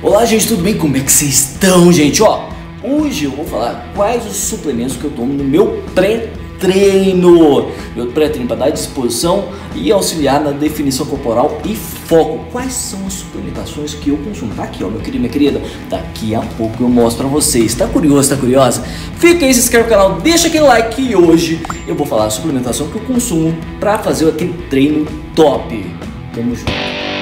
Olá, gente, tudo bem? Como é que vocês estão, gente? Ó, hoje eu vou falar quais os suplementos que eu tomo no meu pré-treino. Meu pré-treino para dar disposição e auxiliar na definição corporal e foco. Quais são as suplementações que eu consumo? Tá aqui, ó, meu querido, minha querida. Daqui a pouco eu mostro pra vocês. Tá curioso, tá curiosa? Fica aí, se inscreve no canal, deixa aquele like e hoje eu vou falar a suplementação que eu consumo para fazer aquele treino top. Tamo junto.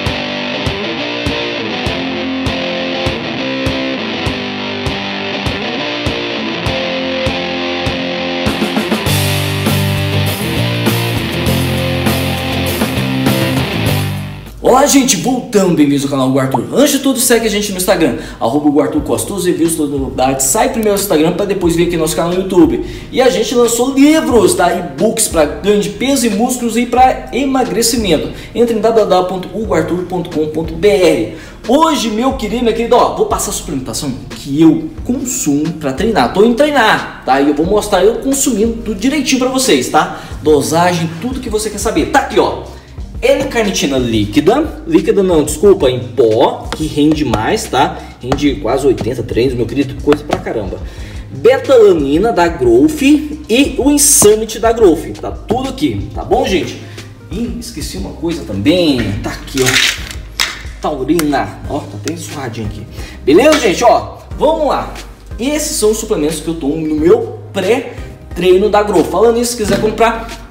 Olá, gente, voltando, bem-vindos ao canal do Arthur. Antes de tudo, segue a gente no Instagram, @Arthur_Costa. Todos os reviews, todas as novidades, sai primeiro no Instagram para depois vir aqui no nosso canal no YouTube. E a gente lançou livros, tá? E-books para ganho de peso e músculos e para emagrecimento. Entre em www.arthur.com.br. Hoje, meu querido, minha querida, ó, vou passar a suplementação que eu consumo para treinar. Tô indo treinar, tá? E eu vou mostrar eu consumindo tudo direitinho para vocês, tá? Dosagem, tudo que você quer saber. Tá aqui, ó. L-carnitina líquida não, desculpa, em pó, que rende mais, tá? Rende quase 80 treinos, meu querido, coisa pra caramba. Betalanina da Growth e o Insanity da Growth, tá tudo aqui, tá bom, gente? E esqueci uma coisa também, tá aqui, ó, taurina, ó, tá até suadinho aqui. Beleza, gente, ó, vamos lá. Esses são os suplementos que eu tomo no meu pré-treino da Growth. Falando nisso, se quiser comprar,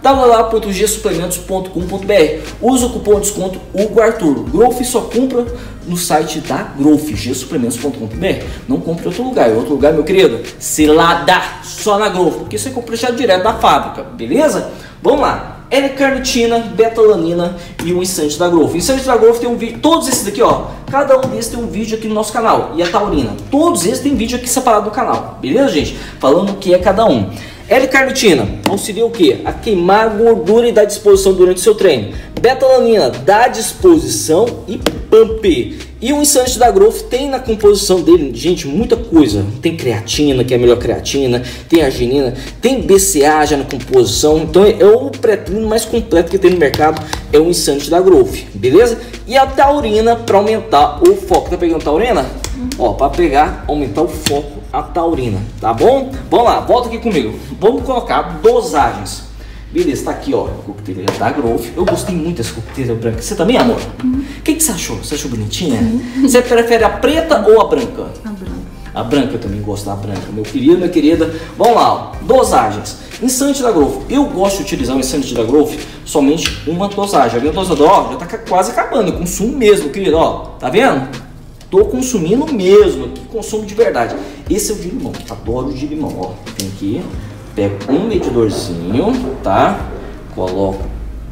www.gsuplementos.com.br. Usa o cupom de desconto UGOARTHUR. Growth só compra no site da Growth, gsuplementos.com.br. Não compre em outro lugar. Em outro lugar, meu querido, se lá dá só na Growth, porque você compra já direto da fábrica, beleza? Vamos lá. L-carnitina, betalanina e o Insanity da Growth. O Insanity da Growth tem um vídeo, todos esses daqui, ó, cada um desses tem um vídeo aqui no nosso canal. E a taurina, todos esses tem vídeo aqui separado do canal, beleza, gente? Falando o que é cada um. L-carnitina auxilia o que? A queimar a gordura e dar disposição durante o seu treino. Betalanina dá disposição e pump. E o Insanity da Growth tem na composição dele, gente, muita coisa. Tem creatina, que é a melhor creatina, tem arginina, tem BCA já na composição. Então é o pré-treino mais completo que tem no mercado, é o Insanity da Growth, beleza? E a taurina para aumentar o foco. Tá pegando taurina? Ó, para pegar, aumentar o foco, a taurina, tá bom? Vamos lá, volta aqui comigo. Vamos colocar dosagens. Beleza, tá aqui, ó, a coqueteleira da Growth. Eu gostei muito dessa coqueteleira branca. Você também, amor? O que você achou? Você achou bonitinha? Você prefere a preta ou a branca? A branca. A branca, eu também gosto da branca, meu querido, minha querida. Vamos lá, ó. Dosagens. Insanity da Growth. Eu gosto de utilizar o Insanity da Growth dosomente uma dosagem. A minha dosagem, ó, já tá quase acabando. Eu consumo mesmo, querido, ó. Tá vendo? Tô consumindo mesmo, aqui consumo de verdade. Esse é o de limão, adoro o de limão, ó. Tem aqui, pego um medidorzinho, tá? Coloco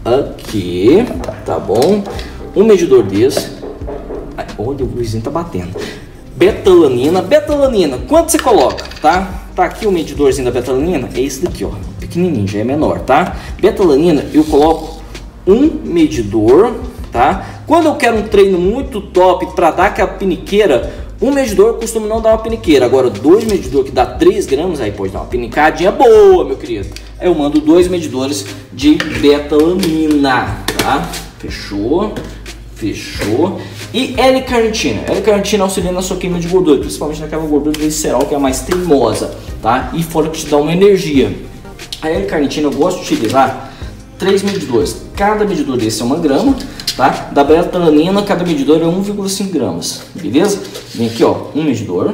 aqui, tá bom? Um medidor desse. Olha, o vizinho tá batendo. Betalanina, quanto você coloca, tá? Tá aqui o medidorzinho da betalanina, é esse daqui, ó, pequenininho, já é menor, tá? Betalanina, eu coloco um medidor, tá? Quando eu quero um treino muito top para dar aquela piniqueira, um medidor costuma não dar uma piniqueira. Agora, 2 medidores que dá 3 gramas, aí pode dar uma pinicadinha boa, meu querido. Aí eu mando 2 medidores de betalanina, tá? Fechou, fechou. E L-carnitina. L-carnitina auxilia na sua queima de gordura, principalmente naquela gordura visceral que é a mais teimosa, tá? E fora que te dá uma energia. A L-carnitina eu gosto de utilizar 3 medidores. Cada medidor desse é 1 grama, tá? Da betalanina, cada medidor é 1,5 gramas, beleza? Vem aqui, ó, um medidor,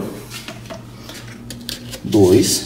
2,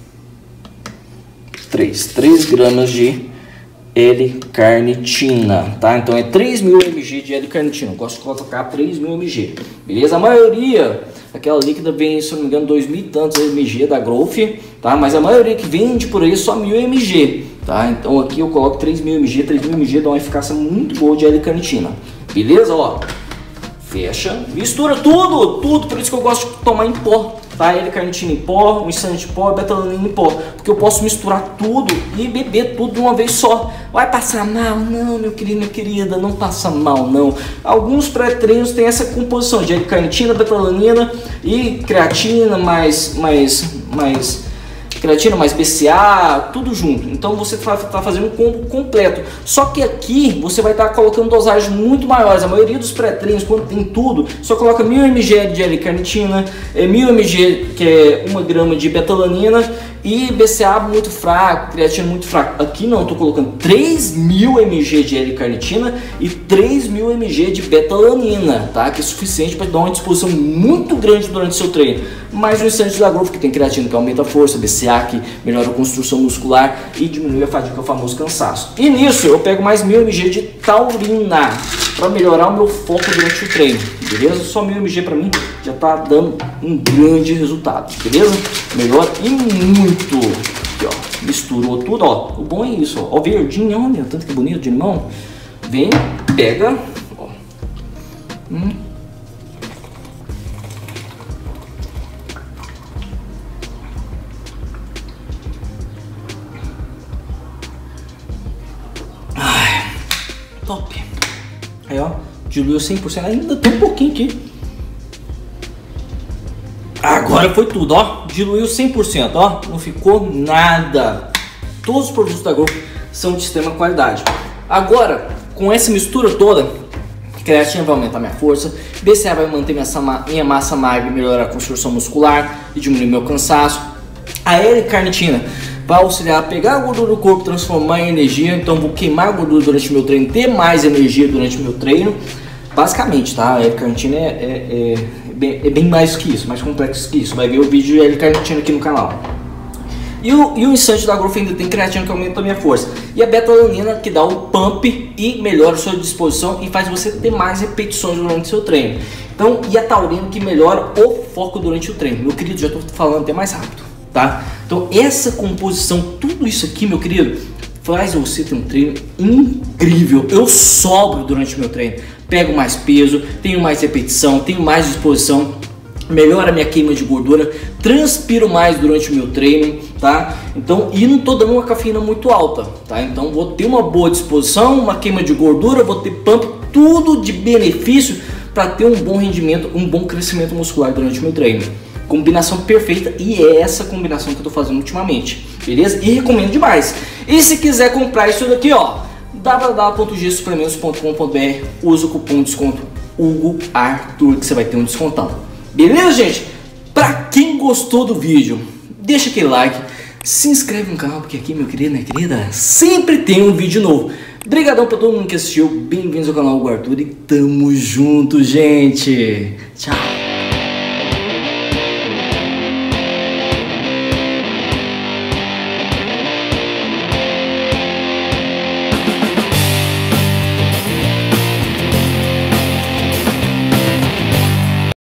3 gramas de L-carnitina, tá? Então é 3.000 mg de L-carnitina. Eu gosto de colocar 3.000 mg, beleza? A maioria, aquela líquida vem, se não me engano, 2.000 e tantos mg da Growth, tá? Mas a maioria que vende por aí é só 1.000 mg, tá? Então aqui eu coloco 3.000 mg, 3.000 mg dá uma eficácia muito boa de L-carnitina, beleza? Ó, fecha, mistura tudo, por isso que eu gosto de tomar em pó, tá? L-carnitina em pó, o Insanity em pó, betalanina em pó, porque eu posso misturar tudo e beber tudo de uma vez só. Vai passar mal? Não, meu querido, minha querida, não passa mal, não. Alguns pré-treinos têm essa composição de L-carnitina, betalanina e creatina, mais creatina mais BCA, tudo junto. Então você tá fazendo um combo completo. Só que aqui você vai estar colocando dosagens muito maiores. A maioria dos pré-treinos, quando tem tudo, só coloca 1000 mg de L-carnitina, 1000 mg, que é 1 grama de betalanina, e BCA muito fraco, creatina muito fraco. Aqui não, estou colocando 3000 mg de L-carnitina e 3000 mg de betalanina, tá? Que é suficiente para dar uma disposição muito grande durante o seu treino. Mais o Instant da Growth, que tem creatina que aumenta a força, BCA que melhora a construção muscular e diminui a fadiga, o famoso cansaço. E nisso eu pego mais 1000 mg de taurina para melhorar o meu foco durante o treino, beleza? Só 1000 mg para mim já tá dando um grande resultado, beleza? Melhora e muito. Aqui, ó, misturou tudo, ó. O bom é isso, ó, o verdinho, olha, tanto que bonito de limão. Vem, pega, ó. Ai, top. Aí, ó, diluiu 100%, ainda tem um pouquinho aqui. Agora foi tudo, ó, diluiu 100%, ó, não ficou nada. Todos os produtos da Growth são de extrema qualidade. Agora, com essa mistura toda, creatina vai aumentar minha força, BCA vai manter minha massa magra e melhorar a construção muscular e diminuir meu cansaço. A L-carnitina vai auxiliar a pegar a gordura do corpo, transformar em energia, então vou queimar a gordura durante o meu treino, ter mais energia durante o meu treino. Basicamente, tá? A L-carnitina é bem mais que isso, mais complexo que isso. Vai ver o vídeo de L-carnitina aqui no canal. E o Instant da Growth ainda tem creatina que aumenta a minha força. E a betalanina que dá o pump e melhora a sua disposição e faz você ter mais repetições durante o seu treino. Então, e a taurina que melhora o foco durante o treino. Meu querido, já estou falando até mais rápido, tá? Então, essa composição, tudo isso aqui, meu querido, faz você ter um treino incrível. Eu sobro durante o meu treino. Pego mais peso, tenho mais repetição, tenho mais disposição, melhora a minha queima de gordura, transpiro mais durante o meu treino, tá? Então, e não tô dando uma cafeína muito alta, tá? Então vou ter uma boa disposição, uma queima de gordura, vou ter pump, tudo de benefício para ter um bom rendimento, um bom crescimento muscular durante o meu treino. Combinação perfeita, e é essa combinação que eu tô fazendo ultimamente, beleza? E recomendo demais. E se quiser comprar isso daqui, ó, www.gsuplementos.com.br, usa o cupom de desconto HugoArthur que você vai ter um descontão. Beleza, gente? Pra quem gostou do vídeo, deixa aquele like, se inscreve no canal, porque aqui, meu querido, minha querida, sempre tem um vídeo novo. Obrigadão pra todo mundo que assistiu, bem-vindos ao canal Hugo Arthur e tamo junto, gente. Tchau.